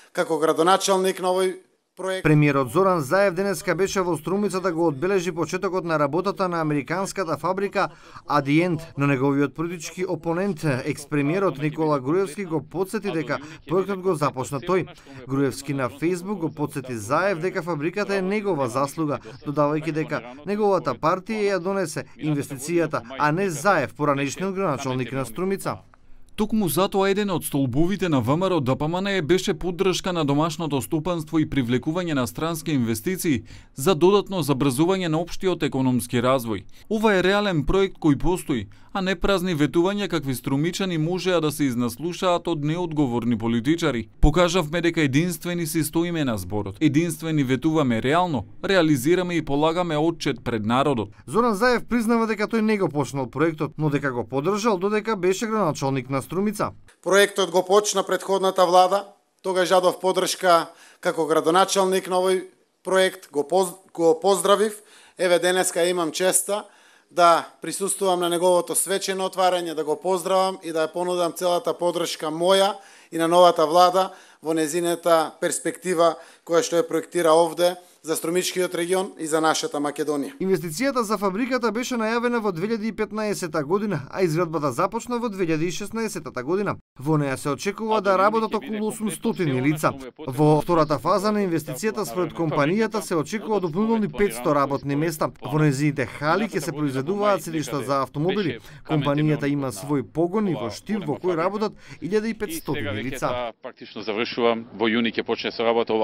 како градоначалник на овој проект. Премиерот Зоран Заев денеска беше во Струмица да го одбележи почетокот на работата на американската фабрика Adient, но неговиот политички опонент, екс-премиерот Никола Груевски го потсети дека проектот го започна тој. Груевски на Facebook го потсети Заев дека фабриката е негова заслуга, додавајќи дека неговата партија ја донесе инвестицијата, а не Заев, поранешниот градоначалник на Струмица. Токму затоа еден од столбовите на ВМРО ДПМН беше поддршка на домашното стопанство и привлекување на странски инвестиции за додатно забрзување на општиот економски развој. Ова е реален проект кој постои, а не празни ветувања какви струмичани можеа да се изнаслушаат од неодговорни политичари. Покажавме дека единствени си стоиме на зборот, единствени ветуваме реално, реализираме и полагаме отчет пред народот. Зоран Заев признава дека тој не го почнал проектот, но дека го поддржал додека беше градоначалник на Струмица. Проектот го почна претходната влада, тогаш жадов поддршка како градоначалник на овој проект, го поздравив. Еве денеска имам честа да присуствувам на неговото свечено отварање, да го поздравам и да ја понудам целата поддршка моја и на новата влада во незината перспектива која што ја проектира овде за Струмичкиот регион и за нашата Македонија. Инвестицијата за фабриката беше најавена во 2015 година, а изградбата започна во 2016 година. Во неја се очекува да работат околу 800 лица. Во втората фаза на инвестицијата според компанијата се очекува дополнителни 500 работни места. Во незините хали ќе се произведуваат седишта за автомобили. Компанијата има свој погон во Штип во кој работат 1500 лица. Практично завршува во јуни ќе почне со работа